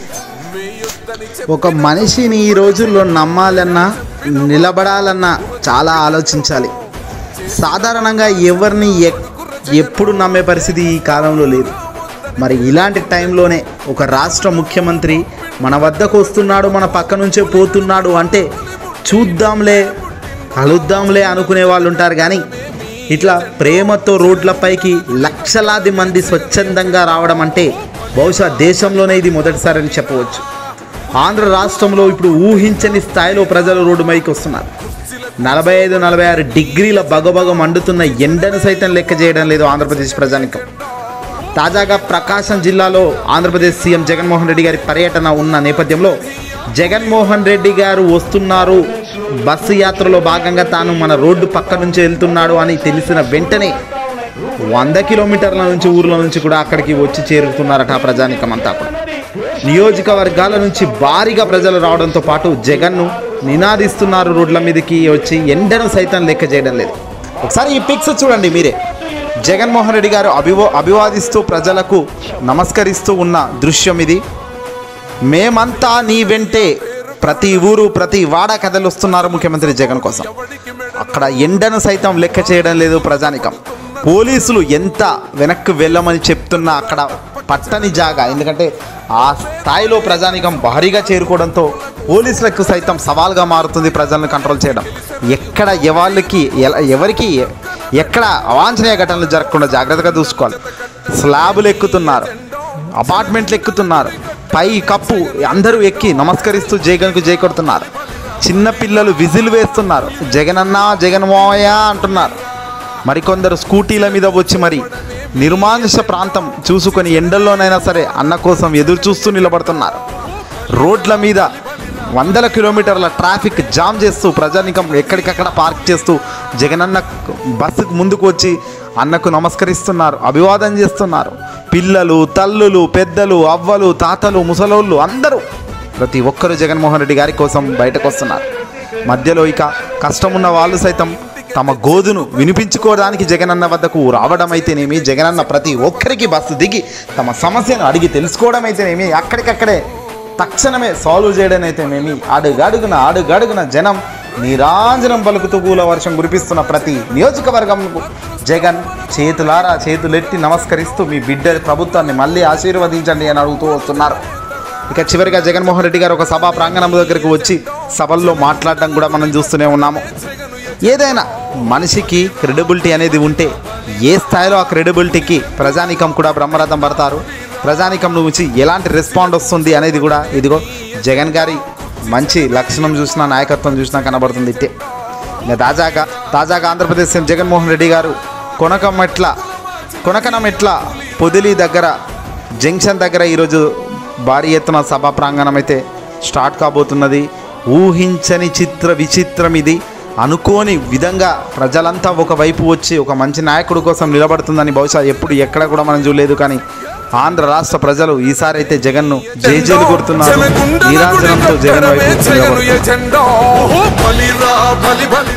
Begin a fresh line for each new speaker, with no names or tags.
ఒక మనిషిని ఈ రోజుల్లో నమ్మాలన్నా నిలబడాలన్నా చాలా ఆలోచించాలి. సాధారణంగా ఎవరిని ఎప్పుడు నమ్మే పరిస్థితి ఈ కాలంలో లేదు. మరి ఇలాంటి టైంలోనే ఒక రాష్ట్ర ముఖ్యమంత్రి మన వద్దకు వస్తున్నాడు, మన పక్క నుంచే పోతున్నాడు అంటే చూద్దాంలే కలుద్దాంలే అనుకునే వాళ్ళు ఉంటారు. కానీ ఇట్లా ప్రేమతో రోడ్లపైకి లక్షలాది మంది స్వచ్ఛందంగా రావడం అంటే బహుశా దేశంలోనే ఇది మొదటిసారి అని చెప్పవచ్చు. ఆంధ్ర రాష్ట్రంలో ఇప్పుడు ఊహించని స్థాయిలో ప్రజలు రోడ్డుపైకి వస్తున్నారు. 45-46 డిగ్రీల బగబగ మండుతున్న ఎండను సైతం లెక్క చేయడం లేదు ఆంధ్రప్రదేశ్ ప్రజానికం. తాజాగా ప్రకాశం జిల్లాలో ఆంధ్రప్రదేశ్ సీఎం జగన్మోహన్ రెడ్డి గారి పర్యటన ఉన్న నేపథ్యంలో జగన్మోహన్ రెడ్డి గారు వస్తున్నారు, బస్సు యాత్రలో భాగంగా తాను మన రోడ్డు పక్క నుంచి వెళ్తున్నాడు అని తెలిసిన వెంటనే 100 కిలోమీటర్ల నుంచి ఊర్ల నుంచి కూడా అక్కడికి వచ్చి చేరుతున్నారట ఆ ప్రజానికం అంతా. నియోజకవర్గాల నుంచి భారీగా ప్రజలు రావడంతో పాటు జగన్ను నినాదిస్తున్నారు. రోడ్ల మీదకి వచ్చి ఎండను సైతం లెక్క చేయడం లేదు. ఒకసారి ఈ పిక్స్ చూడండి మీరే. జగన్మోహన్ రెడ్డి గారు అభివాదిస్తూ ప్రజలకు నమస్కరిస్తూ ఉన్న దృశ్యం ఇది. మేమంతా నీ వెంటే, ప్రతి ఊరు ప్రతి వాడ కథలు వస్తున్నారు ముఖ్యమంత్రి జగన్ కోసం. అక్కడ ఎండను సైతం లెక్క చేయడం లేదు ప్రజానికం. పోలీసులు ఎంత వెనక్కి వెళ్ళమని చెప్తున్నా అక్కడ పట్టని జాగా, ఎందుకంటే ఆ స్థాయిలో ప్రజానికం భారీగా చేరుకోవడంతో పోలీసులకు సైతం సవాల్గా మారుతుంది ప్రజలను కంట్రోల్ చేయడం. ఎక్కడ ఎవరికి ఎక్కడ అవాంఛనీయ ఘటనలు జరగకుండా జాగ్రత్తగా చూసుకోవాలి. స్లాబులు ఎక్కుతున్నారు, అపార్ట్మెంట్లు ఎక్కుతున్నారు, పై కప్పు అందరూ ఎక్కి నమస్కరిస్తూ జగన్కు జై కొడుతున్నారు. చిన్నపిల్లలు విజిల్ వేస్తున్నారు, జగనన్నా జగన్మోహయ్య అంటున్నారు. మరికొందరు స్కూటీల మీద వచ్చి మరి నిర్మానుష ప్రాంతం చూసుకొని ఎండల్లోనైనా సరే అన్న కోసం ఎదురు చూస్తూ నిలబడుతున్నారు. రోడ్ల మీద 100 కిలోమీటర్ల ట్రాఫిక్ జామ్ చేస్తూ ప్రజానికం ఎక్కడికక్కడ పార్క్ చేస్తూ జగనన్న బస్సుకు ముందుకు వచ్చి అన్నకు నమస్కరిస్తున్నారు, అభివాదం చేస్తున్నారు. పిల్లలు, తల్లులు, పెద్దలు, అవ్వలు, తాతలు, ముసలోళ్ళు అందరూ ప్రతి ఒక్కరూ జగన్మోహన్ రెడ్డి గారి కోసం బయటకు వస్తున్నారు. మధ్యలో ఇక కష్టమున్న వాళ్ళు సైతం తమ గోదును వినిపించుకోవడానికి జగనన్న వద్దకు రావడం అయితేనేమి, జగనన్న ప్రతి ఒక్కరికి బస్సు దిగి తమ సమస్యను అడిగి తెలుసుకోవడం అయితేనేమి, అక్కడికక్కడే తక్షణమే సాల్వ్ చేయడం అయితేనేమి, అడుగడుగున జనం నీరాంజనం పలుకుతూ పూల వర్షం కురిపిస్తున్న ప్రతి నియోజకవర్గంకు జగన్ చేతులెత్తి నమస్కరిస్తూ మీ బిడ్డ ప్రభుత్వాన్ని మళ్ళీ ఆశీర్వదించండి అని అడుగుతూ వస్తున్నారు. ఇక చివరిగా జగన్మోహన్ రెడ్డి గారు ఒక సభా ప్రాంగణం దగ్గరకు వచ్చి సభల్లో మాట్లాడడం కూడా మనం చూస్తూనే ఉన్నాము. ఏదైనా మనిషికి క్రెడిబిలిటీ అనేది ఉంటే ఏ స్థాయిలో ఆ క్రెడిబిలిటీకి ప్రజానికం కూడా బ్రహ్మరథం పడతారు. ప్రజానికం నుంచి ఎలాంటి రెస్పాండ్ వస్తుంది అనేది కూడా ఇదిగో జగన్ గారి మంచి లక్షణం చూసినా, నాయకత్వం చూసినా కనబడుతుంది. ఇట్టే తాజాగా ఆంధ్రప్రదేశ్ సీఎం జగన్మోహన్ రెడ్డి గారు కొనకనమెట్ల పొదిలి దగ్గర జంక్షన్ దగ్గర ఈరోజు భారీ ఎత్తున సభా ప్రాంగణం అయితే స్టార్ట్ కాబోతున్నది. ఊహించని విచిత్రం ఇది. అనుకోని విధంగా ప్రజలంతా ఒకవైపు వచ్చి ఒక మంచి నాయకుడి కోసం నిలబడుతుందని బహుశా ఎప్పుడు ఎక్కడ కూడా మనం చూడలేదు. కానీ ఆంధ్ర రాష్ట్ర ప్రజలు ఈసారి అయితే జగన్ను జైలు కొడుతున్నారు. నీరాజనంతో జగన్ వైపు నిలబడుతున్నారు.